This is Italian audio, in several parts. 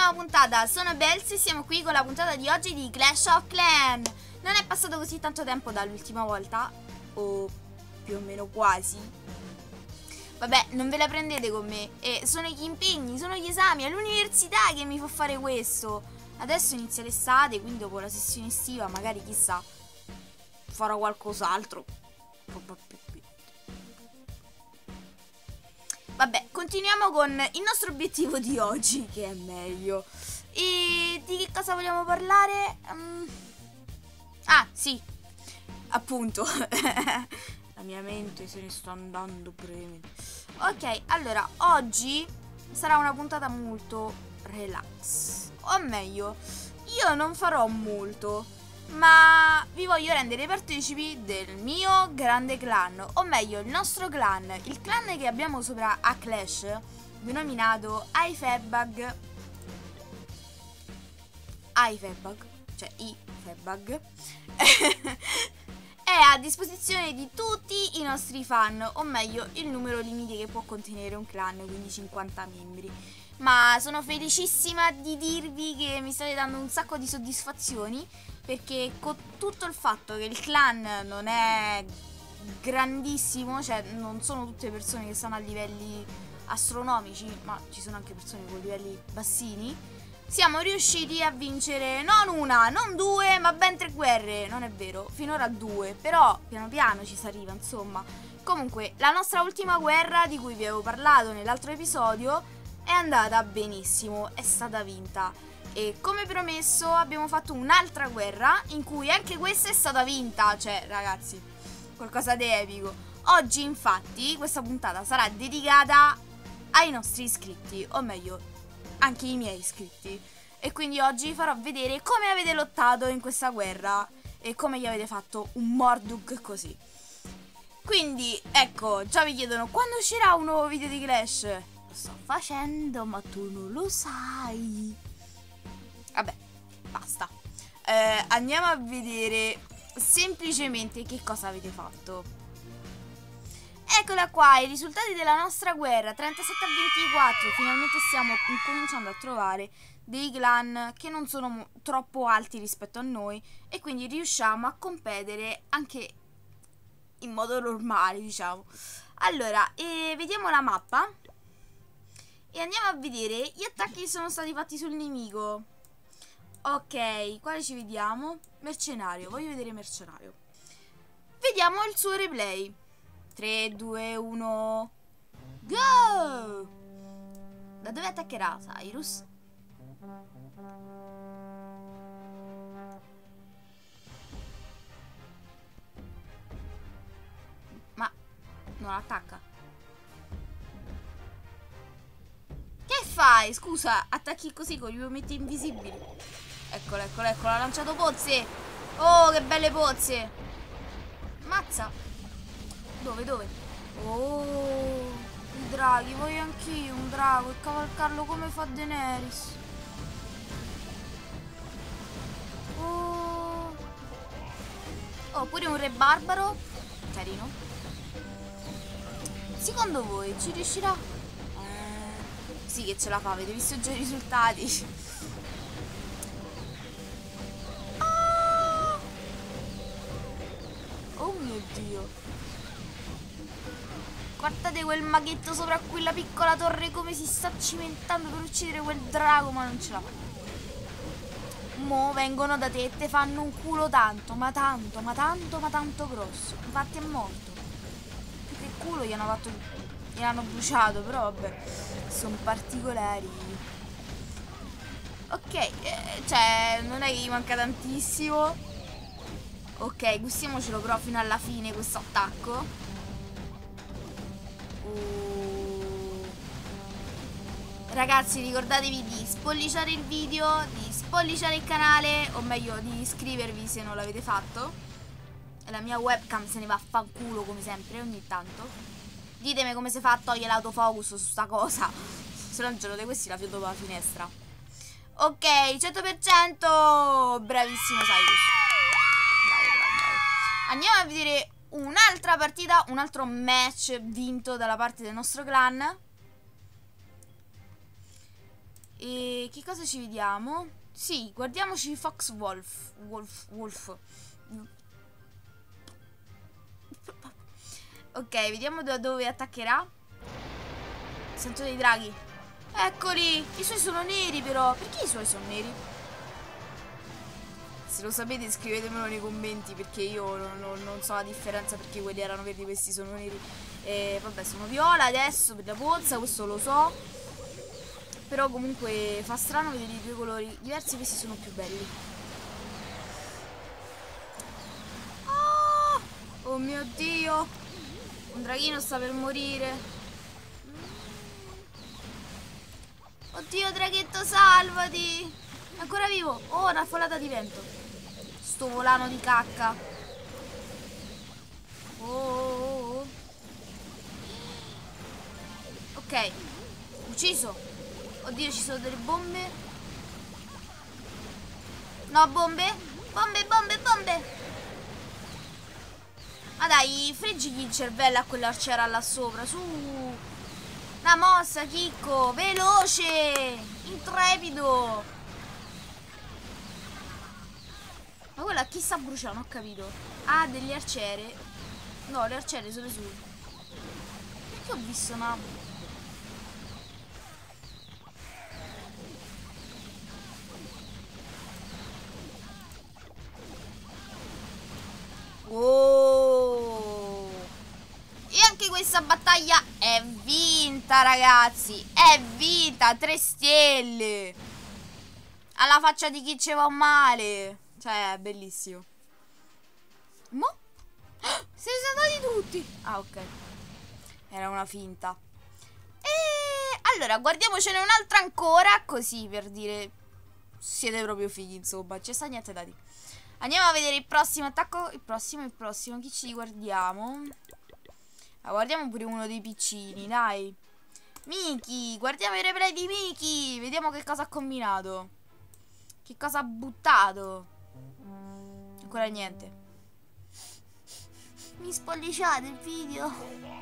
nuova puntata, sono Belz e siamo qui con la puntata di oggi di Clash of Clans. Non è passato così tanto tempo dall'ultima volta, o più o meno quasi. Vabbè, non ve la prendete con me, sono gli impegni, sono gli esami, è l'università che mi fa fare questo. Adesso inizia l'estate, quindi dopo la sessione estiva magari chissà farò qualcos'altro. Vabbè, continuiamo con il nostro obiettivo di oggi, che è meglio. E di che cosa vogliamo parlare? Ah, sì, appunto. La mia mente se ne sta andando prima. Ok, allora, oggi sarà una puntata molto relax. O meglio, io non farò molto, ma vi voglio rendere partecipi del mio grande clan, o meglio il nostro clan, il clan che abbiamo sopra a Clash, denominato iFebbag, cioè iFebbag, è a disposizione di tutti i nostri fan, o meglio il numero limite che può contenere un clan, quindi 50 membri. Ma sono felicissima di dirvi che mi state dando un sacco di soddisfazioni, perché con tutto il fatto che il clan non è grandissimo, cioè non sono tutte persone che stanno a livelli astronomici, ma ci sono anche persone con livelli bassini, siamo riusciti a vincere non una, non due, ma ben 3 guerre. Non è vero, finora 2, però piano piano ci si arriva, insomma. Comunque, la nostra ultima guerra, di cui vi avevo parlato nell'altro episodio, è andata benissimo, è stata vinta. E come promesso abbiamo fatto un'altra guerra in cui anche questa è stata vinta. Cioè ragazzi, qualcosa di epico. Oggi infatti questa puntata sarà dedicata ai nostri iscritti, o meglio anche i miei iscritti. E quindi oggi vi farò vedere come avete lottato in questa guerra e come gli avete fatto un Morduk così. Quindi ecco, già vi chiedono quando uscirà un nuovo video di Clash. Lo sto facendo, ma tu non lo sai. Vabbè, basta. Andiamo a vedere semplicemente che cosa avete fatto. Eccola qua, i risultati della nostra guerra, 37-24. Finalmente stiamo cominciando a trovare dei clan che non sono troppo alti rispetto a noi, e quindi riusciamo a competere anche in modo normale, diciamo. Allora, vediamo la mappa e andiamo a vedere gli attacchi che sono stati fatti sul nemico. Ok, quale ci vediamo? Mercenario, voglio vedere mercenario. Vediamo il suo replay. 3, 2, 1, go! Da dove attaccherà Cyrus? Ma non attacca. Che fai? Scusa, attacchi così con gli uomini invisibili. Eccolo, eccolo, eccolo, ha lanciato pozze. Oh, che belle pozze. Mazza. Dove, dove? Oh, i draghi, voglio anch'io un drago e cavalcarlo come fa Daenerys. Oh, pure un re barbaro. Carino. Secondo voi ci riuscirà? Sì che ce la fa, avete visto già i risultati. Oh mio Dio. Guardate quel maghetto sopra quella piccola torre come si sta cimentando per uccidere quel drago, ma non ce la fa. Mo vengono da te e te fanno un culo tanto, ma tanto, ma tanto, ma tanto grosso. Infatti è morto. Più che culo gli hanno bruciato, però vabbè, sono particolari. Ok, cioè non è che gli manca tantissimo. Ok, gustiamocelo però fino alla fine questo attacco. Ragazzi, ricordatevi di spolliciare il video, di spolliciare il canale, o meglio di iscrivervi se non l'avete fatto. E la mia webcam se ne va a fanculo come sempre ogni tanto. Ditemi come si fa a togliere l'autofocus su sta cosa. Se no il giorno di questi la fiuto dalla finestra. Ok, 100%. Bravissimo Cyrus. Bravo, bravo, bravo. Andiamo a vedere un'altra partita, un altro match vinto dalla parte del nostro clan. E che cosa ci vediamo? Sì, guardiamoci Fox Wolf. Ok, vediamo da dove attaccherà. Sento dei draghi. Eccoli! I suoi sono neri però. Perché i suoi sono neri? Se lo sapete scrivetemelo nei commenti, perché io non so la differenza, perché quelli erano verdi e questi sono neri. E vabbè, sono viola adesso per la pozza, questo lo so. Però comunque fa strano vedere i due colori diversi, questi sono più belli. Oh mio Dio! Un draghino sta per morire. Oddio, draghetto, salvati! È ancora vivo! Oh, una folata di vento. Sto volano di cacca. Oh. Ok, ucciso. Oddio, ci sono delle bombe. No, bombe. Bombe. Ma dai, friggigli il cervello a quell'arciera là sopra, su. Una mossa, Chicco, veloce, intrepido. Ma quella chi sta bruciando? Non ho capito. Ah, delle arciere. No, le arciere sono su. Perché ho visto una... Oh! E anche questa battaglia è vinta, ragazzi. È vinta, 3 stelle. Alla faccia di chi ci va male. Cioè, è bellissimo. Mo? Se ne sono andati tutti. Ah, ok. Era una finta. E allora, guardiamocene un'altra ancora, così per dire siete proprio fighi, insomma. C'è sta niente da dire. Andiamo a vedere il prossimo attacco. Il prossimo. Chi ci guardiamo? Ah, guardiamo pure uno dei piccini, dai. Miki, guardiamo il replay di Miki. Vediamo che cosa ha combinato. Che cosa ha buttato. Ancora niente. Mi spolliciate il video.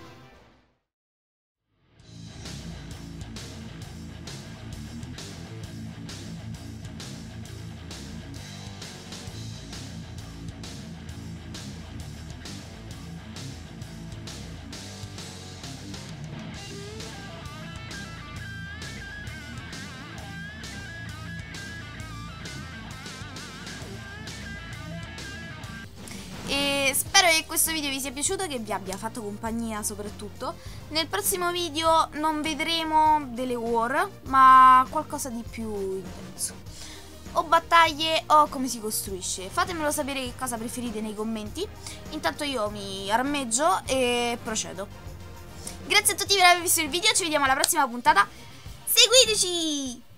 E spero che questo video vi sia piaciuto, che vi abbia fatto compagnia soprattutto. Nel prossimo video non vedremo delle war, ma qualcosa di più intenso. O battaglie o come si costruisce. Fatemelo sapere che cosa preferite nei commenti. Intanto io mi armeggio e procedo. Grazie a tutti per aver visto il video, ci vediamo alla prossima puntata. Seguiteci!